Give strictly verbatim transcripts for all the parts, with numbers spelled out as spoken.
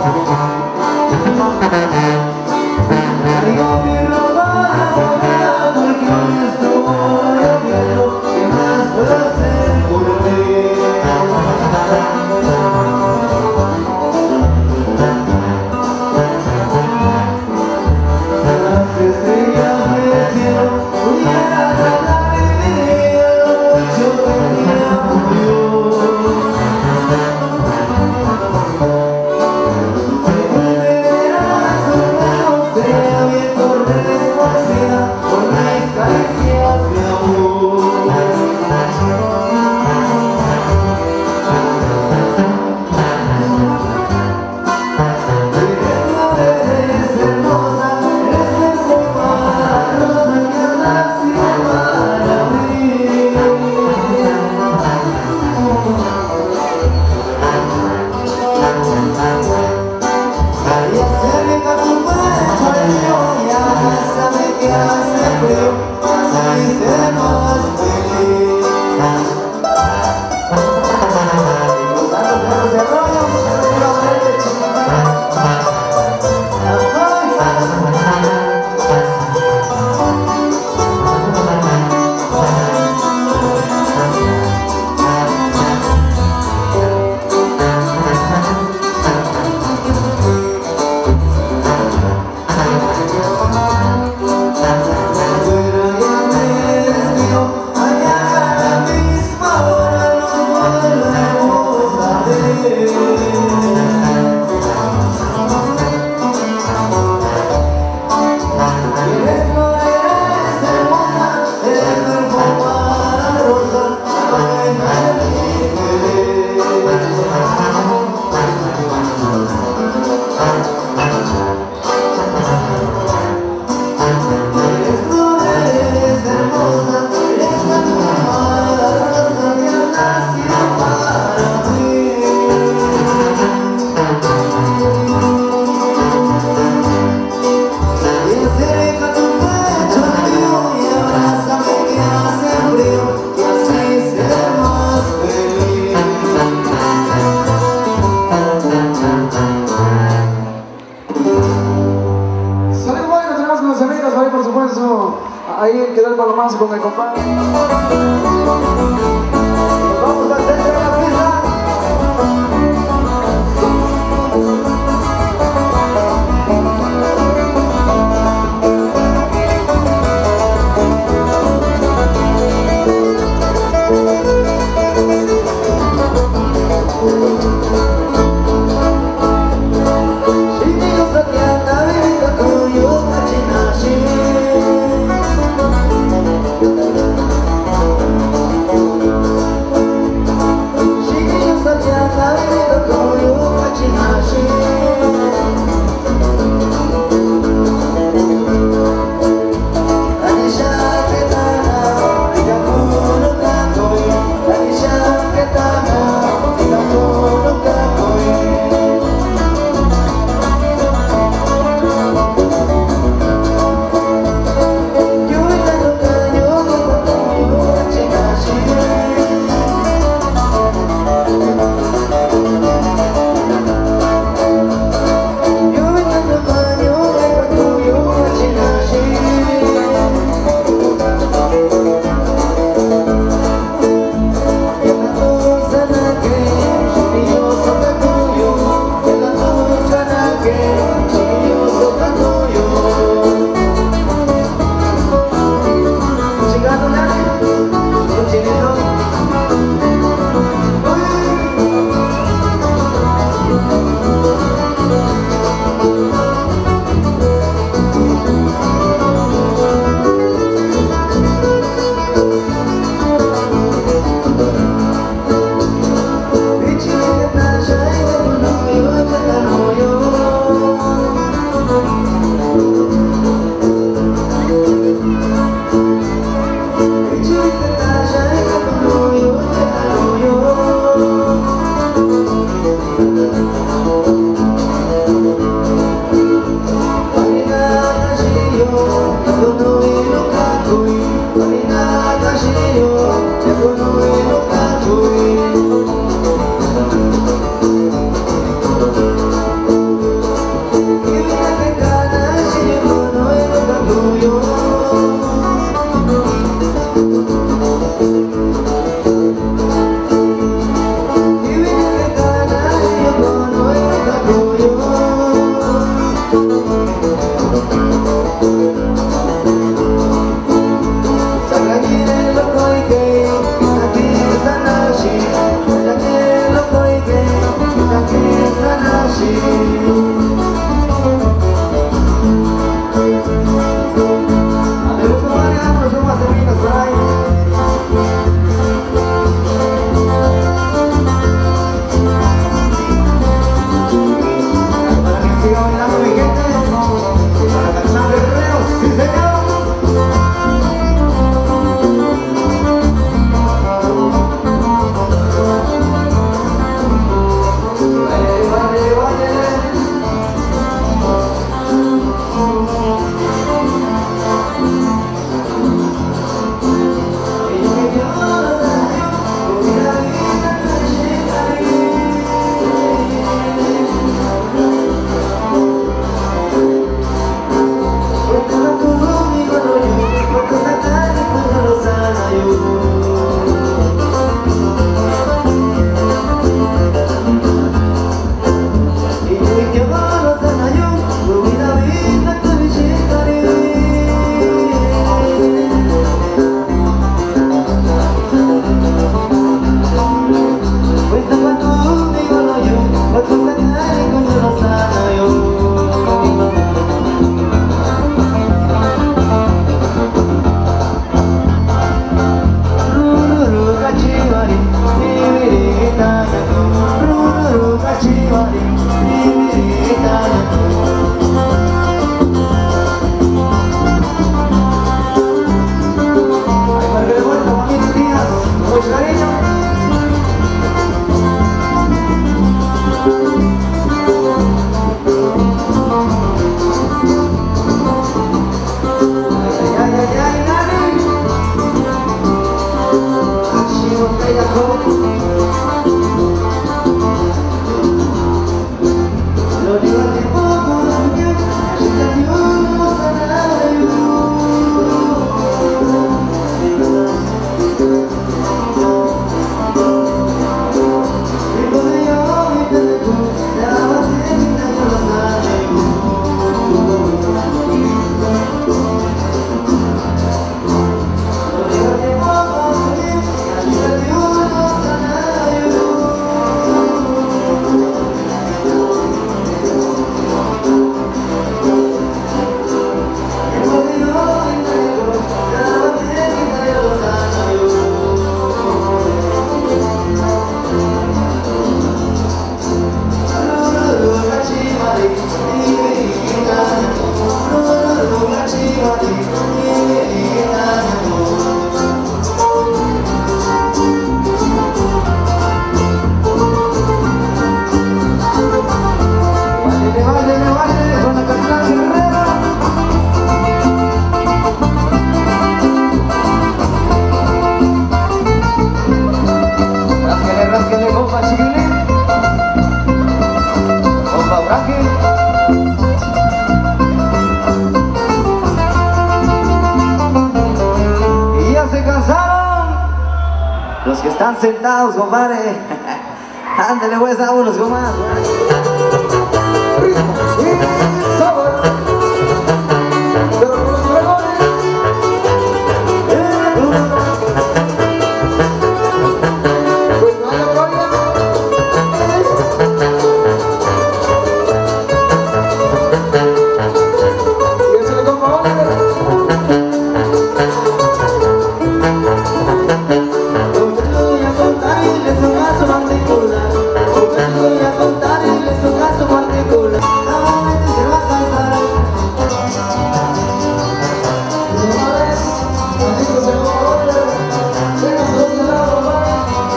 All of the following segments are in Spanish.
Ahí quedó el palomazo con el compadre. Vamos a hacer la pista. Están sentados, compadre. Ándale, pues, vámonos con más. Ritmo y sabor. Pero con los dragones. Pues no hay gloria. Y échale compa Oliver. Voy a contarles un caso particular. Voy a contarles un caso particular. La gente se va a cansar. Una vez, maldito sea compa Oliver. Venga, se los de lado, compadre.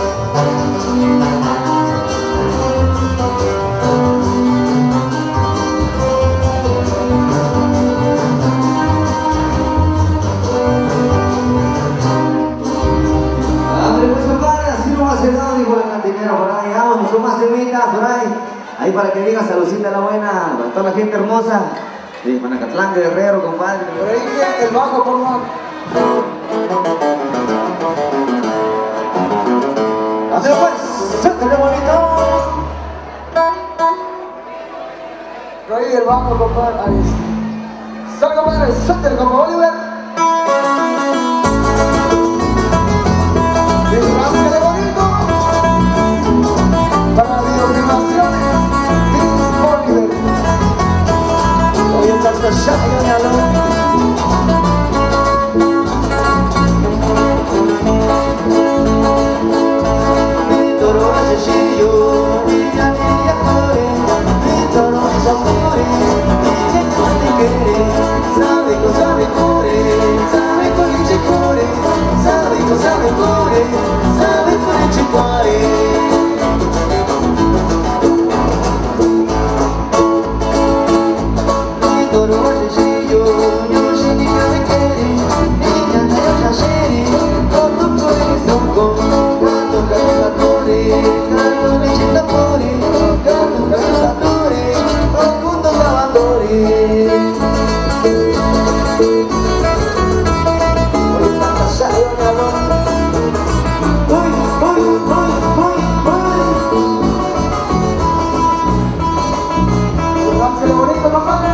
Ándale, pues, compadre, así no va a ser nada, dijo la cantinera por ahí. Vámonos con más temitas por ahí. Ahí para que diga saludcita la buena, para toda la gente hermosa. De Panacatlán, de Guerrero, compadre. Por ahí viene el bajo, por favor. Ándale, pues, suéltale bonito. Por ahí el bajo, compadre. Ahí está. Sale, compadre, suéltale, compa Oliver. Disfrázcale bonito. Para videofilmaciones, Miss Oliver. Voy a estar callado, doñalo. Mi toro asesino, niña, niña, core. Mi toro es amore, niña, no te quiere. Sabe cosa me core, sabe con il core. Sabe cosa me core, sabe con il cuore. Toro asesino, yo sé que me quiere. Niña, no ya sé, con tu corazón, canto, canto, core, canto, leche, core, canto, canto, core, al mundo lavandore. Hoy está casado, mi amor. Uy, uy, uy, uy, uy. Disfrázcale bonito, compadre.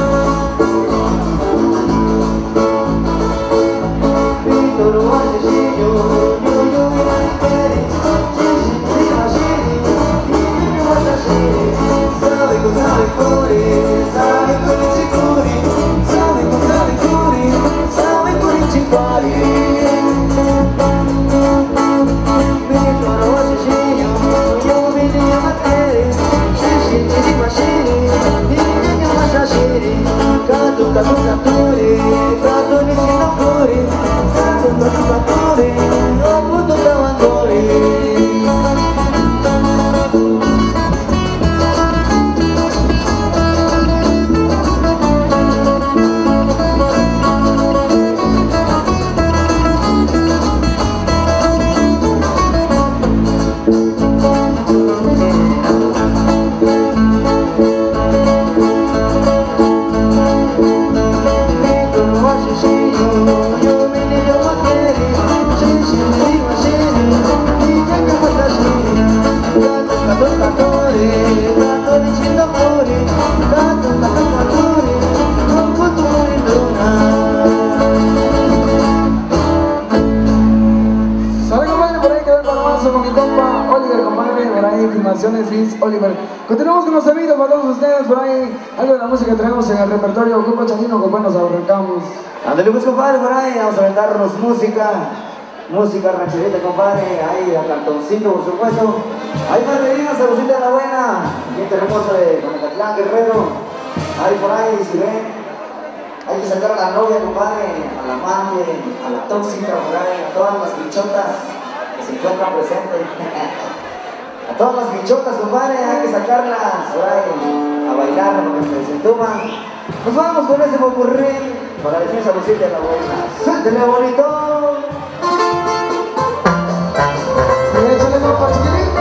Toro asesino, yo, yo, me quiere. Sí, sí, sí, así, y no vas a ser. Sabe con sabe core, sabe con il core. Sabe con sabe core, sabe con il cuore. Mi toro asesino, yo me llamo a quiere. Sí, sí, sí, así, y no vas a ser. Canto, canto, cantore, canto, leggendo core. Canto, canto, cantore, al mondo lavandore. Sale, compadre, por ahí quedó el palomazo con mi compa Oliver, compadre. Por ahí, filmaciones, Miss Oliver. Continuamos con los amigos para todos ustedes. Por ahí, algo de la música que tenemos en el repertorio. Compa Chanino, compa, nos arrancamos. Ándale, pues, compadre, por ahí vamos a aventarnos música, música rancherita, compadre, ahí a cartoncito, por supuesto. Ahí para que digan saludcita de la buena, gente hermosa de Panacatlán, Guerrero. Ahí por ahí, si ven, hay que sacar a la novia, compadre, a la amante, a la tóxica, por ahí, a todas las bichotas que se encuentran presentes. A todas las bichotas, compadre, hay que sacarlas por ahí a bailar, porque se entuman. Nos vamos con ese popurrí para decir saludcita de la buena. ¡Suéltele, bonito! Y échale, compa Chiquilín.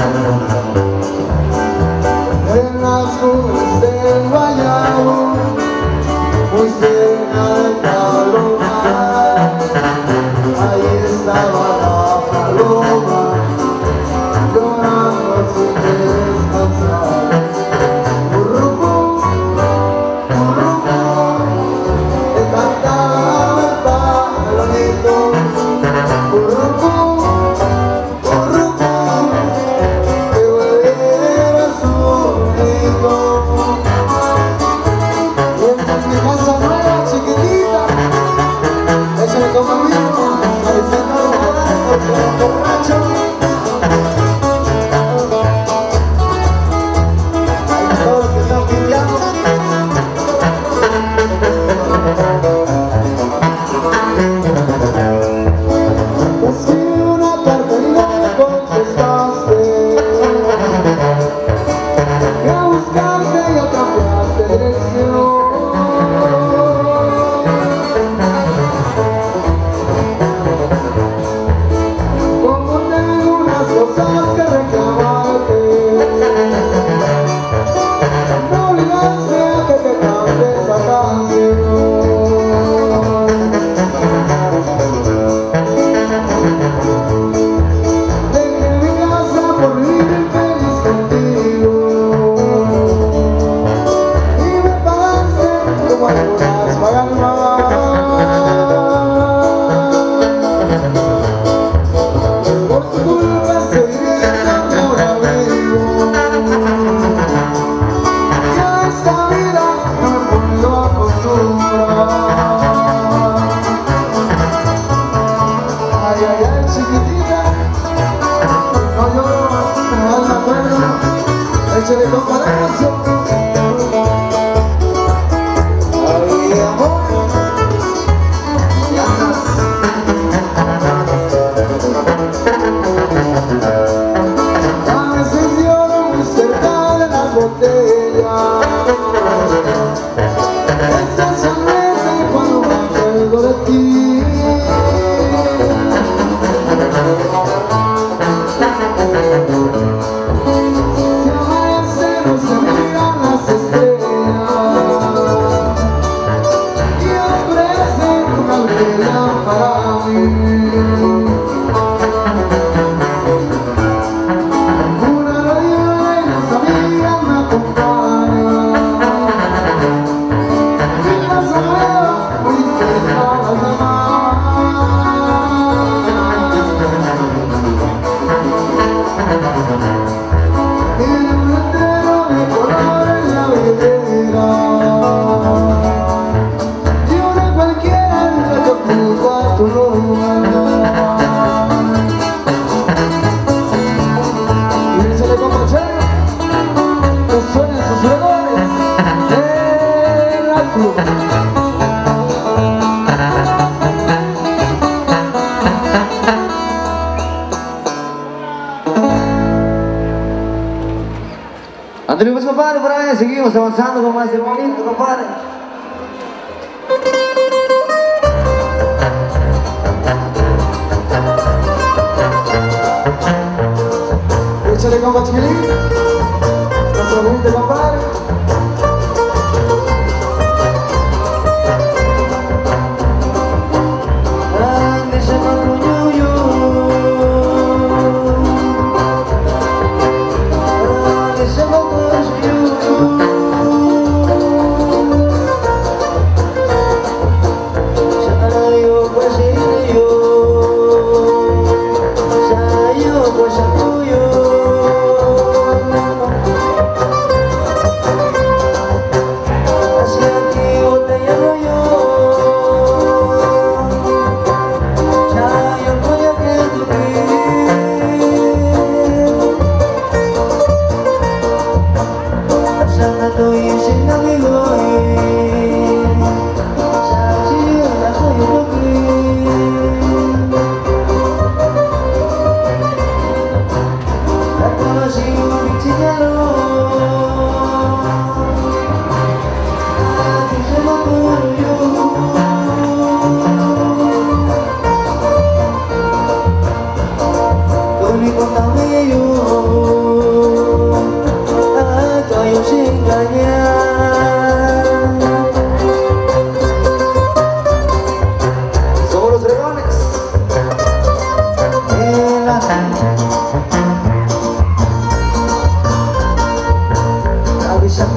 En las cumbres del Guayabo, muy cerca del Palomar, ahí estaba la paloma, llorando sin descansar. Currucú, currucú, le cantaba el palomito. Currucú, currucú, que volviera su nido. Y esta es mi casa nueva, chiquitita, échale con amigo, parecendo robado, como borracho. Ahí todos los que están pisteando. Te escribí una carta y no me contestaste, que a buscarte ya cambiaste dirección. Como tengo unas cosas que reclamarte, me obligaste a que te cante esa canción. Dejé mi casa por vivir feliz contigo, y me pagaste como algunas pagan más. Por tu culpa estoy viviendo ahora vivo, y a esta vida no me puedo acostumbrar. Ay, ay, ay, chiquitita, no lloro, no me acuerdo, échale con la canción. Ay, amor, ya a veces lloro muy cerca de las botellas, especialmente cuando me acuerdo de ti. Si amanece no se miran las estrellas, y ofrecen una vela para mí. Una radio de las amigas me acompaña, y pasa nueva muy distinta a las demás. Tiene un letrero de color en la billetera, y una cualquiera entra que ocupa tu lugar. Y échale con Machero, que suenen sus fregones en la cuba. Andrés, pues, compadre, por ahí seguimos avanzando con más de bonito, compadre. Échale con Chiquilín, nuestro bonito compadre. Ande se macuñuyo, ande se macuñuyo, sarayo pues yo, sarayo pues tuyo. Contame yo.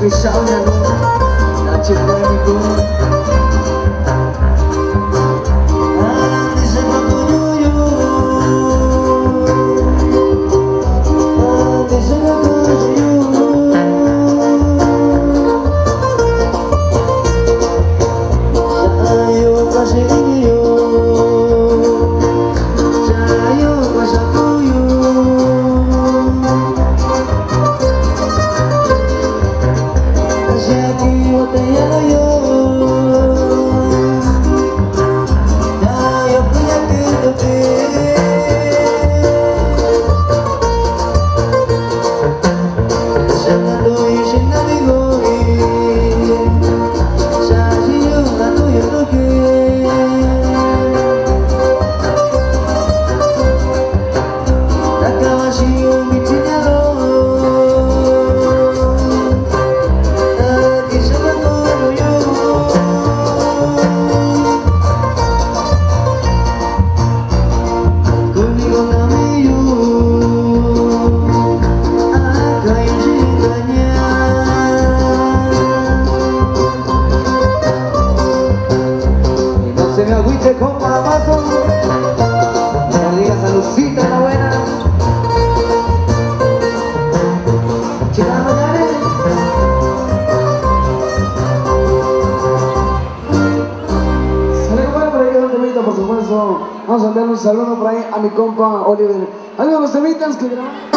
Se me agüite con palabazo, no digas saludcita la buena. Chica, no gane. Se le compadre por ahí un temita, por supuesto. Vamos a enviar un saludo por ahí a mi compa Oliver. Algo de los temitas que grabamos.